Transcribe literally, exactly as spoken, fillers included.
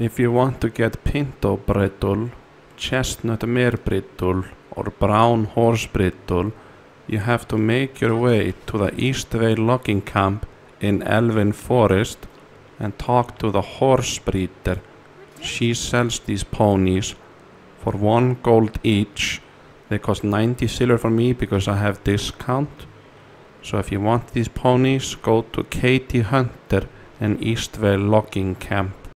If you want to get Pinto brittle, Chestnut Mare brittle, or brown horse brittle, you have to make your way to the Eastvale logging camp in Elvin Forest and talk to the horse breeder. She sells these ponies for one gold each. They cost ninety silver for me because I have discount. So if you want these ponies, go to Katie Hunter in Eastvale logging camp.